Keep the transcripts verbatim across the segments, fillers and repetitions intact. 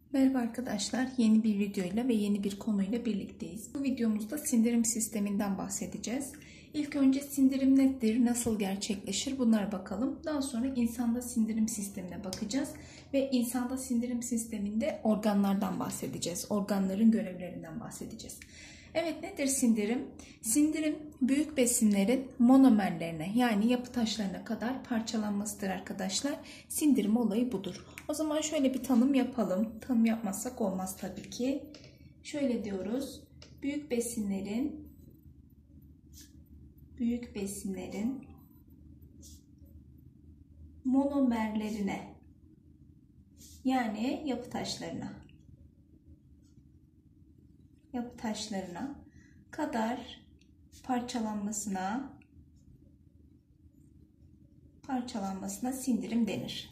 Merhaba arkadaşlar, yeni bir videoyla ve yeni bir konuyla birlikteyiz. Bu videomuzda sindirim sisteminden bahsedeceğiz. İlk önce sindirim nedir, nasıl gerçekleşir bunlara bakalım. Daha sonra insanda sindirim sistemine bakacağız ve insanda sindirim sisteminde organlardan bahsedeceğiz. Organların görevlerinden bahsedeceğiz. Evet, nedir sindirim? Sindirim büyük besinlerin monomerlerine yani yapı taşlarına kadar parçalanmasıdır arkadaşlar. Sindirim olayı budur. O zaman şöyle bir tanım yapalım. Tanım yapmazsak olmaz tabii ki. Şöyle diyoruz. Büyük besinlerin büyük besinlerin monomerlerine yani yapı taşlarına yapı taşlarına kadar parçalanmasına parçalanmasına sindirim denir.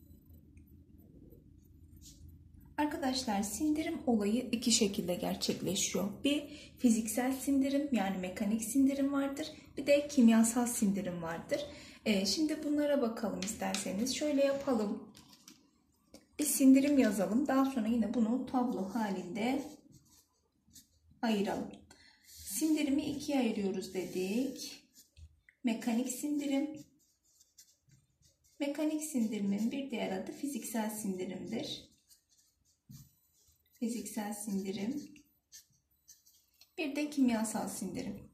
Arkadaşlar, sindirim olayı iki şekilde gerçekleşiyor. Bir fiziksel sindirim yani mekanik sindirim vardır. Bir de kimyasal sindirim vardır. Ee, şimdi bunlara bakalım isterseniz. Şöyle yapalım. Bir sindirim yazalım. Daha sonra yine bunu tablo halinde ayıralım. Sindirimi ikiye ayırıyoruz dedik. Mekanik sindirim. Mekanik sindirimin bir diğer adı fiziksel sindirimdir. Fiziksel sindirim. Bir de kimyasal sindirim.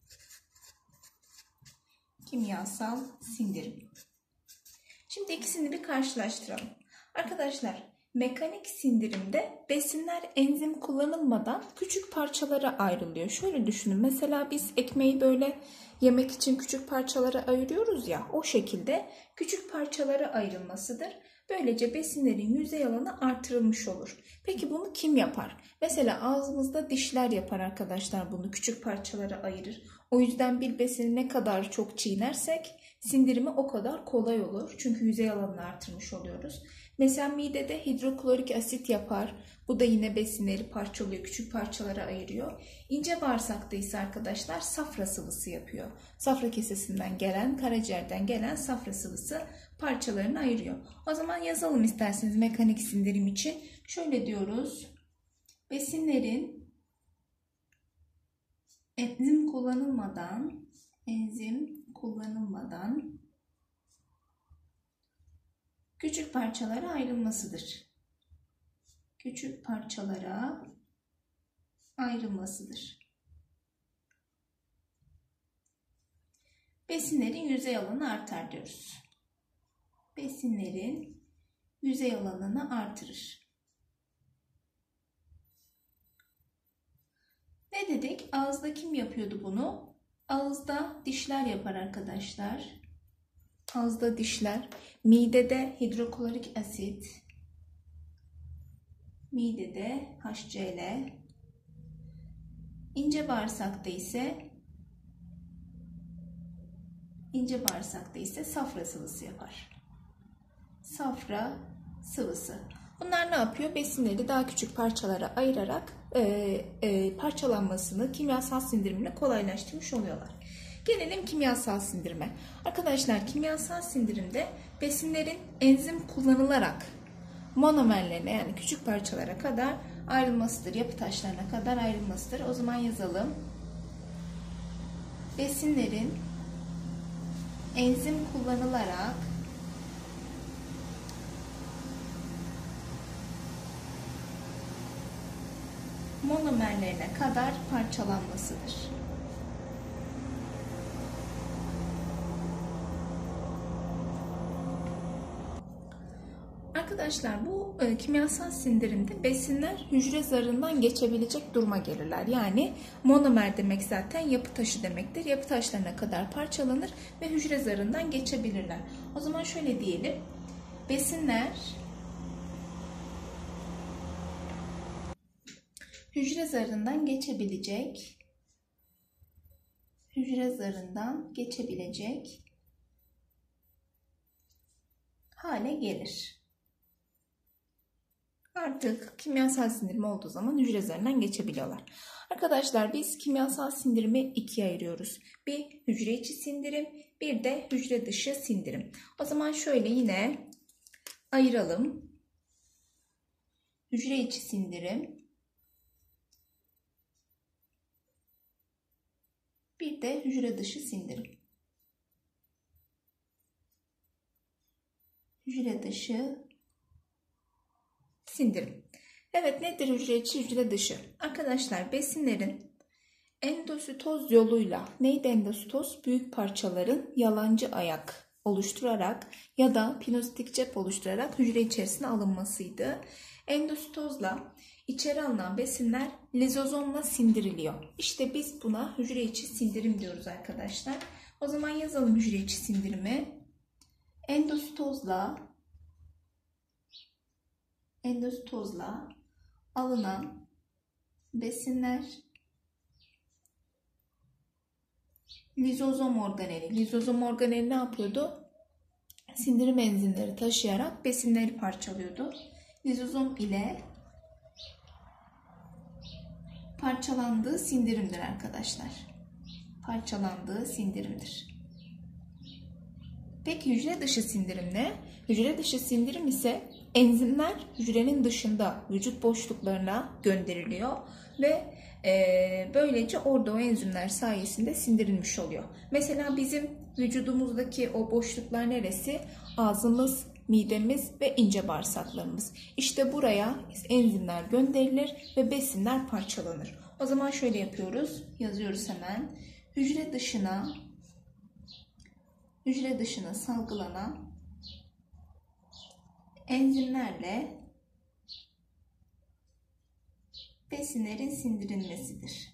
Kimyasal sindirim. Şimdi ikisini bir karşılaştıralım. Arkadaşlar, mekanik sindirimde besinler enzim kullanılmadan küçük parçalara ayrılıyor. Şöyle düşünün. Mesela biz ekmeği böyle yemek için küçük parçalara ayırıyoruz ya, o şekilde küçük parçalara ayrılmasıdır. Böylece besinlerin yüzey alanı artırılmış olur. Peki bunu kim yapar? Mesela ağzımızda dişler yapar arkadaşlar, bunu küçük parçalara ayırır. O yüzden bir besini ne kadar çok çiğnersek sindirimi o kadar kolay olur. Çünkü yüzey alanını artırmış oluyoruz. Mesela midede hidroklorik asit yapar. Bu da yine besinleri parçalıyor, küçük parçalara ayırıyor. İnce bağırsakta ise arkadaşlar safra sıvısı yapıyor. Safra kesesinden gelen, karaciğerden gelen safra sıvısı parçalarını ayırıyor. O zaman yazalım isterseniz mekanik sindirim için. Şöyle diyoruz. Besinlerin enzim kullanılmadan enzim kullanılmadan küçük parçalara ayrılmasıdır. Küçük parçalara ayrılmasıdır. Besinlerin yüzey alanı artar diyoruz. Besinlerin yüzey alanını artırır. Ne dedik? Ağızda kim yapıyordu bunu? Ağızda dişler yapar arkadaşlar. Ağızda dişler. Midede hidroklorik asit. Midede H C L. İnce bağırsakta ise ince bağırsakta ise safra sıvısı yapar. Safra sıvısı. Bunlar ne yapıyor? Besinleri daha küçük parçalara ayırarak e, e, parçalanmasını, kimyasal sindirimini kolaylaştırmış oluyorlar. Gelelim kimyasal sindirime. Arkadaşlar, kimyasal sindirimde besinlerin enzim kullanılarak monomerlerine yani küçük parçalara kadar ayrılmasıdır. Yapı taşlarına kadar ayrılmasıdır. O zaman yazalım. Besinlerin enzim kullanılarak monomerlerine kadar parçalanmasıdır. Arkadaşlar, bu e, kimyasal sindirimde besinler hücre zarından geçebilecek duruma gelirler. Yani monomer demek zaten yapı taşı demektir. Yapı taşlarına kadar parçalanır ve hücre zarından geçebilirler. O zaman şöyle diyelim. Besinler hücre zarından geçebilecek hücre zarından geçebilecek hale gelir. Artık kimyasal sindirim olduğu zaman hücre zarından geçebiliyorlar. Arkadaşlar, biz kimyasal sindirimi ikiye ayırıyoruz. Bir hücre içi sindirim, bir de hücre dışı sindirim. O zaman şöyle yine ayıralım. hücre içi sindirim, bir de hücre dışı sindirim. Hücre dışı sindirim. Evet, nedir hücre içi, hücre dışı? Arkadaşlar, besinlerin endositoz yoluyla, neydi endositoz? Büyük parçaların yalancı ayak oluşturarak ya da pinositik cep oluşturarak hücre içerisine alınmasıydı. Endositozla içeri alınan besinler lizozomla sindiriliyor. İşte biz buna hücre içi sindirim diyoruz arkadaşlar. O zaman yazalım hücre içi sindirimi. Endositozla endositozla alınan besinler lizozom organeli. Lizozom organeli ne yapıyordu? Sindirim enzimleri taşıyarak besinleri parçalıyordu. Lizozom ile parçalandığı sindirimdir arkadaşlar. Parçalandığı sindirimdir. Peki hücre dışı sindirim ne? Hücre dışı sindirim ise enzimler hücrenin dışında vücut boşluklarına gönderiliyor ve e, böylece orada o enzimler sayesinde sindirilmiş oluyor. Mesela bizim vücudumuzdaki o boşluklar neresi? Ağzımız, midemiz ve ince bağırsaklarımız. İşte buraya enzimler gönderilir ve besinler parçalanır. O zaman şöyle yapıyoruz. Yazıyoruz hemen. Hücre dışına hücre dışına salgılanan enzimlerle besinlerin sindirilmesidir.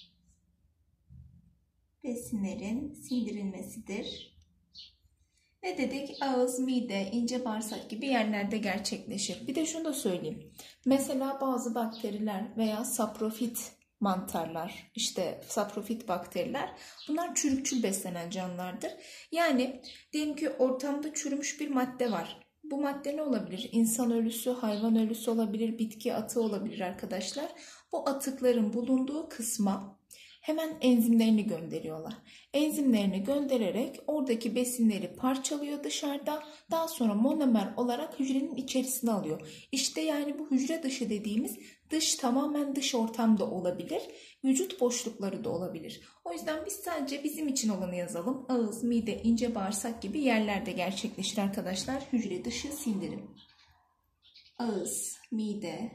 Besinlerin sindirilmesidir. Ne dedik? Ağız, mide, ince bağırsak gibi yerlerde gerçekleşir. Bir de şunu da söyleyeyim. Mesela bazı bakteriler veya saprofit mantarlar, işte saprofit bakteriler, bunlar çürükçül beslenen canlılardır. Yani diyelim ki ortamda çürümüş bir madde var. Bu madde ne olabilir? İnsan ölüsü, hayvan ölüsü olabilir, bitki atığı olabilir arkadaşlar. Bu atıkların bulunduğu kısma hemen enzimlerini gönderiyorlar. Enzimlerini göndererek oradaki besinleri parçalıyor dışarıda. Daha sonra monomer olarak hücrenin içerisine alıyor. İşte yani bu hücre dışı dediğimiz dış, tamamen dış ortamda olabilir. Vücut boşlukları da olabilir. O yüzden biz sadece bizim için olanı yazalım. Ağız, mide, ince bağırsak gibi yerlerde gerçekleşir arkadaşlar hücre dışı sindirim. Ağız, mide,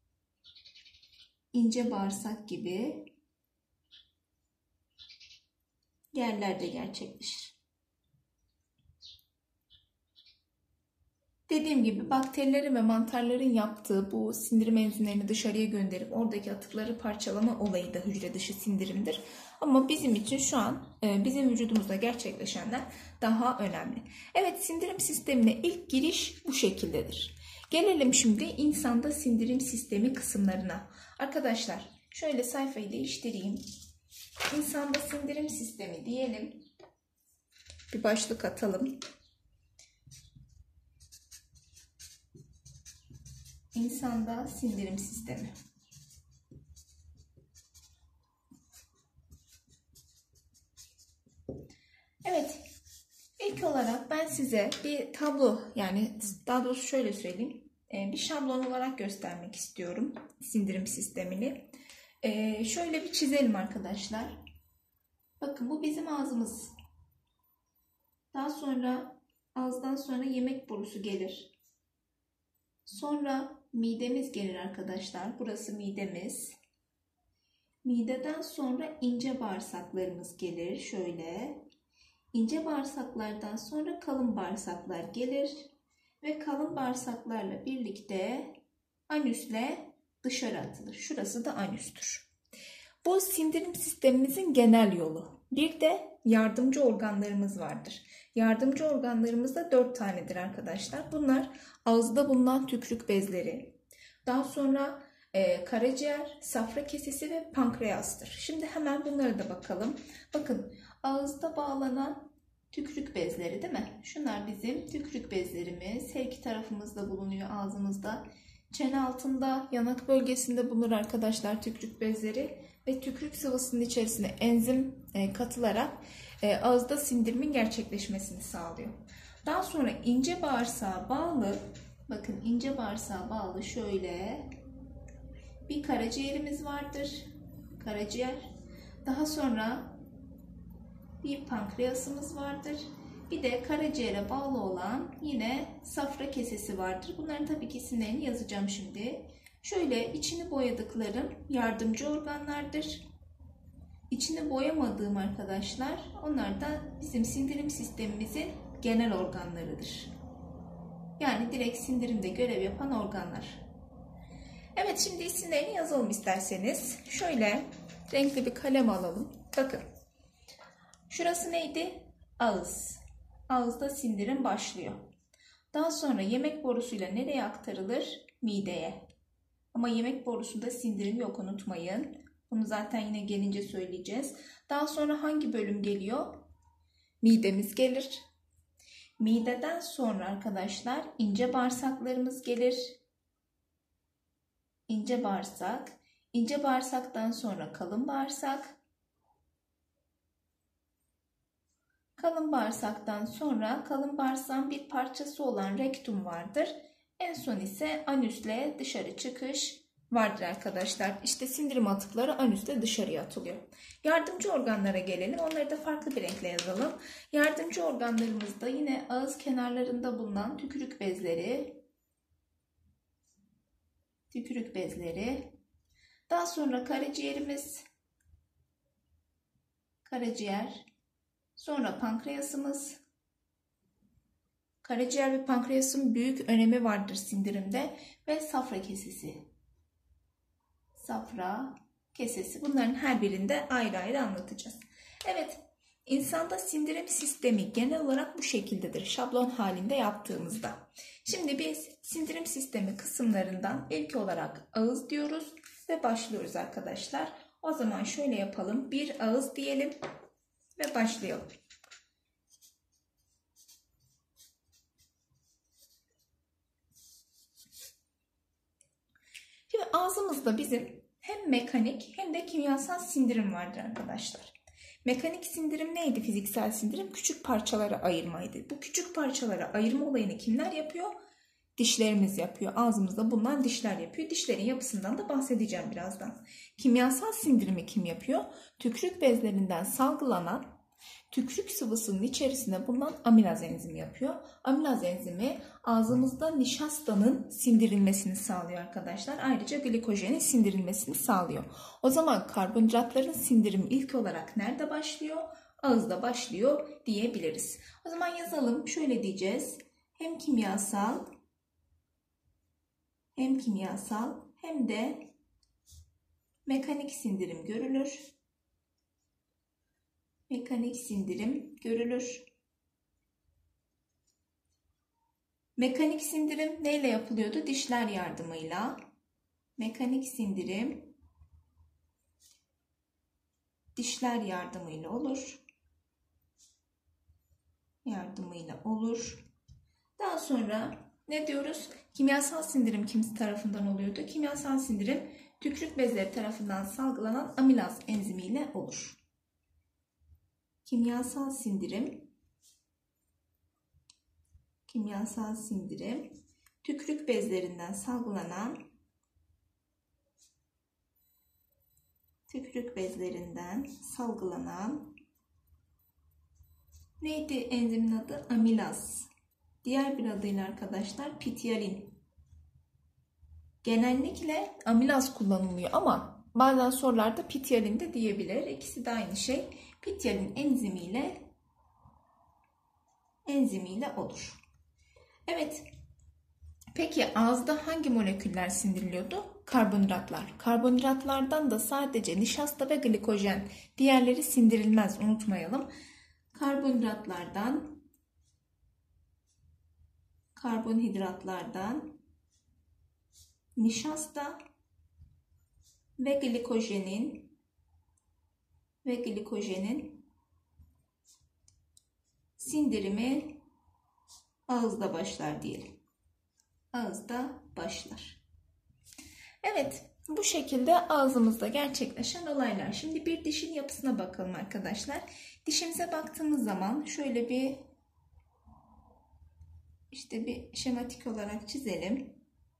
ince bağırsak gibi yerlerde gerçekleşir. Dediğim gibi bakterilerin ve mantarların yaptığı bu sindirim enzimlerini dışarıya gönderip oradaki atıkları parçalama olayı da hücre dışı sindirimdir. Ama bizim için şu an bizim vücudumuzda gerçekleşenler daha önemli. Evet, sindirim sistemine ilk giriş bu şekildedir. Gelelim şimdi insanda sindirim sistemi kısımlarına. Arkadaşlar şöyle sayfayı değiştireyim. İnsanda sindirim sistemi diyelim. Bir başlık atalım. İnsanda sindirim sistemi. Evet. İlk olarak ben size bir tablo, yani daha doğrusu şöyle söyleyeyim. Bir şablon olarak göstermek istiyorum sindirim sistemini. Ee, şöyle bir çizelim arkadaşlar. Bakın, bu bizim ağzımız. Daha sonra ağızdan sonra yemek borusu gelir. Sonra midemiz gelir arkadaşlar. Burası midemiz. Mideden sonra ince bağırsaklarımız gelir. Şöyle. İnce bağırsaklardan sonra kalın bağırsaklar gelir. Ve kalın bağırsaklarla birlikte anüsle dışarı atılır. Şurası da anüstür. Bu sindirim sistemimizin genel yolu. Bir de yardımcı organlarımız vardır. Yardımcı organlarımız da dört tanedir arkadaşlar. Bunlar ağızda bulunan tükürük bezleri. Daha sonra e, karaciğer, safra kesesi ve pankreastır. Şimdi hemen bunlara da bakalım. Bakın, ağızda bağlanan tükürük bezleri değil mi? Şunlar bizim tükürük bezlerimiz. Her iki tarafımızda bulunuyor, ağzımızda. Çene altında, yanak bölgesinde bulunur arkadaşlar tükürük bezleri ve tükürük sıvısının içerisine enzim e, katılarak e, ağızda sindirimin gerçekleşmesini sağlıyor. Daha sonra ince bağırsağa bağlı Bakın ince bağırsağa bağlı şöyle bir karaciğerimiz vardır. Karaciğer. Daha sonra bir pankreasımız vardır. Bir de karaciğere bağlı olan yine safra kesesi vardır. Bunların tabii ki isimlerini yazacağım şimdi. Şöyle içini boyadıklarım yardımcı organlardır. İçini boyamadığım arkadaşlar, onlar da bizim sindirim sistemimizin genel organlarıdır. Yani direkt sindirimde görev yapan organlar. Evet, şimdi isimlerini yazalım isterseniz. Şöyle renkli bir kalem alalım. Bakın. Şurası neydi? Ağız. Ağızda sindirim başlıyor. Daha sonra yemek borusuyla nereye aktarılır? Mideye. Ama yemek borusunda sindirim yok, unutmayın. Bunu zaten yine gelince söyleyeceğiz. Daha sonra hangi bölüm geliyor? Midemiz gelir. Mideden sonra arkadaşlar ince bağırsaklarımız gelir. İnce bağırsak. İnce bağırsaktan sonra kalın bağırsak. Kalın bağırsaktan sonra kalın bağırsağın bir parçası olan rektum vardır. En son ise anüsle dışarı çıkış vardır arkadaşlar. İşte sindirim atıkları anüsle dışarıya atılıyor. Yardımcı organlara gelelim. Onları da farklı bir renkle yazalım. Yardımcı organlarımızda yine ağız kenarlarında bulunan tükürük bezleri, tükürük bezleri. Daha sonra karaciğerimiz, karaciğer. Sonra pankreasımız. Karaciğer ve pankreasın büyük önemi vardır sindirimde ve safra kesesi. Safra kesesi. Bunların her birinde ayrı ayrı anlatacağız. Evet, insanda sindirim sistemi genel olarak bu şekildedir. Şablon halinde yaptığımızda. Şimdi biz sindirim sistemi kısımlarından ilk olarak ağız diyoruz ve başlıyoruz arkadaşlar. O zaman şöyle yapalım. Bir ağız diyelim ve başlayalım. Şimdi ağzımızda bizim hem mekanik hem de kimyasal sindirim vardır arkadaşlar. Mekanik sindirim neydi? Fiziksel sindirim küçük parçalara ayırmaydı. Bu küçük parçalara ayırma olayını kimler yapıyor? Dişlerimiz yapıyor. Ağzımızda bulunan dişler yapıyor. Dişlerin yapısından da bahsedeceğim birazdan. Kimyasal sindirimi kim yapıyor? Tükürük bezlerinden salgılanan tükürük sıvısının içerisinde bulunan amilaz enzimi yapıyor. Amilaz enzimi ağzımızda nişastanın sindirilmesini sağlıyor arkadaşlar. Ayrıca glikojenin sindirilmesini sağlıyor. O zaman karbonhidratların sindirimi ilk olarak nerede başlıyor? Ağızda başlıyor diyebiliriz. O zaman yazalım. Şöyle diyeceğiz. Hem kimyasal hem kimyasal hem de mekanik sindirim görülür. Mekanik sindirim görülür. Mekanik sindirim neyle yapılıyordu? Dişler yardımıyla. Mekanik sindirim dişler yardımıyla olur. Yardımıyla olur. Daha sonra ne diyoruz? Kimyasal sindirim kim tarafından oluyordu? Kimyasal sindirim tükürük bezleri tarafından salgılanan amilaz enzimiyle olur. Kimyasal sindirim kimyasal sindirim tükürük bezlerinden salgılanan tükürük bezlerinden salgılanan neydi enzimin adı? Amilaz. Diğer bir adıyla arkadaşlar ptyalin. Genellikle amilaz kullanılıyor ama bazen sorularda ptyalin de diyebilir. İkisi de aynı şey. Ptyalin enzimiyle enzimiyle olur. Evet. Peki ağızda hangi moleküller sindiriliyordu? Karbonhidratlar. Karbonhidratlardan da sadece nişasta ve glikojen. Diğerleri sindirilmez, unutmayalım. Karbonhidratlardan karbonhidratlardan nişasta ve glikojenin ve glikojenin sindirimi ağızda başlar diyelim. Ağızda başlar. Evet, bu şekilde ağzımızda gerçekleşen olaylar. Şimdi bir dişin yapısına bakalım arkadaşlar. Dişimize baktığımız zaman şöyle bir işte bir şematik olarak çizelim.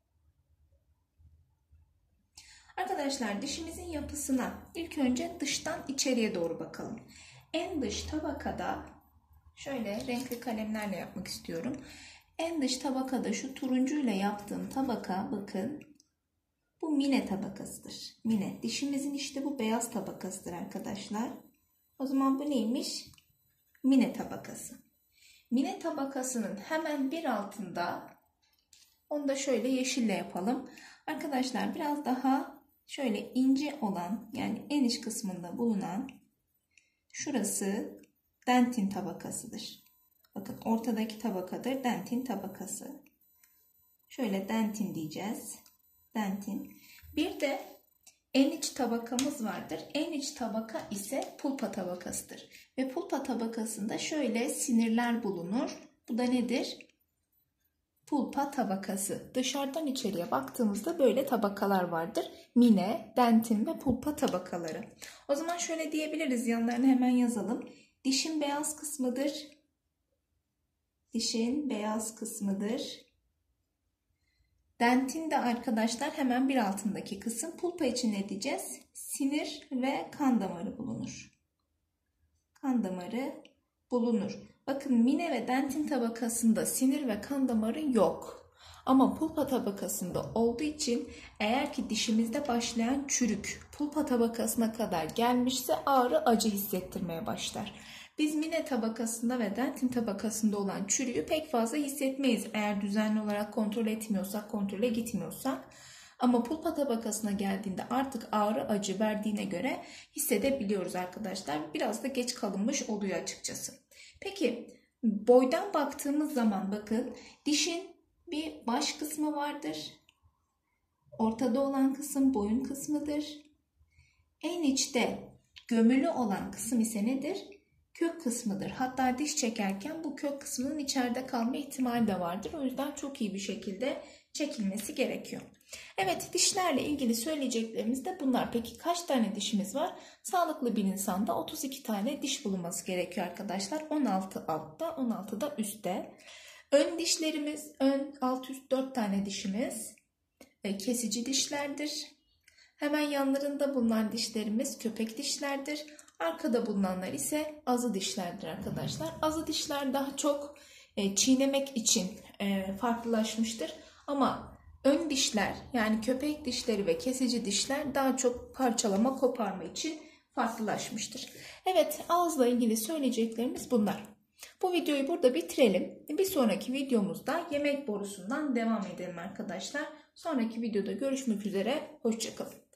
Arkadaşlar dişimizin yapısına ilk önce dıştan içeriye doğru bakalım. En dış tabakada şöyle renkli kalemlerle yapmak istiyorum. En dış tabakada şu turuncuyla yaptığım tabaka bakın. Bu mine tabakasıdır. Mine. Dişimizin işte bu beyaz tabakasıdır arkadaşlar. O zaman bu neymiş? Mine tabakası. Mine tabakasının hemen bir altında, onu da şöyle yeşille yapalım. Arkadaşlar biraz daha şöyle ince olan, yani en iç kısmında bulunan şurası dentin tabakasıdır. Bakın ortadaki tabakadır dentin tabakası. Şöyle dentin diyeceğiz. Dentin. Bir de en iç tabakamız vardır. En iç tabaka ise pulpa tabakasıdır. Ve pulpa tabakasında şöyle sinirler bulunur. Bu da nedir? Pulpa tabakası. Dışarıdan içeriye baktığımızda böyle tabakalar vardır. Mine, dentin ve pulpa tabakaları. O zaman şöyle diyebiliriz. Yanlarını hemen yazalım. Dişin beyaz kısmıdır. Dişin beyaz kısmıdır. Dentin de arkadaşlar hemen bir altındaki kısım. Pulpa için ne diyeceğiz? Sinir ve kan damarı bulunur. Kan damarı bulunur. Bakın mine ve dentin tabakasında sinir ve kan damarı yok. Ama pulpa tabakasında olduğu için eğer ki dişimizde başlayan çürük pulpa tabakasına kadar gelmişse ağrı, acı hissettirmeye başlar. Biz mine tabakasında ve dentin tabakasında olan çürüğü pek fazla hissetmeyiz eğer düzenli olarak kontrol etmiyorsak, kontrole gitmiyorsak. Ama pulpa tabakasına geldiğinde artık ağrı, acı verdiğine göre hissedebiliyoruz arkadaşlar. Biraz da geç kalınmış oluyor açıkçası. Peki boydan baktığımız zaman bakın dişin bir baş kısmı vardır. Ortada olan kısım boyun kısmıdır. En içte gömülü olan kısım ise nedir? Kök kısmıdır. Hatta diş çekerken bu kök kısmının içeride kalma ihtimali de vardır. O yüzden çok iyi bir şekilde çekilmesi gerekiyor. Evet, dişlerle ilgili söyleyeceklerimiz de bunlar. Peki kaç tane dişimiz var? Sağlıklı bir insanda otuz iki tane diş bulunması gerekiyor arkadaşlar. on altı altta, on altı da üstte. Ön dişlerimiz, ön alt üst dört tane dişimiz kesici dişlerdir. Hemen yanlarında bulunan dişlerimiz köpek dişlerdir. Arkada bulunanlar ise azı dişlerdir arkadaşlar. Azı dişler daha çok çiğnemek için farklılaşmıştır. Ama ön dişler, yani köpek dişleri ve kesici dişler daha çok parçalama, koparma için farklılaşmıştır. Evet, ağızla ilgili söyleyeceklerimiz bunlar. Bu videoyu burada bitirelim. Bir sonraki videomuzda yemek borusundan devam edelim arkadaşlar. Sonraki videoda görüşmek üzere. Hoşça kalın.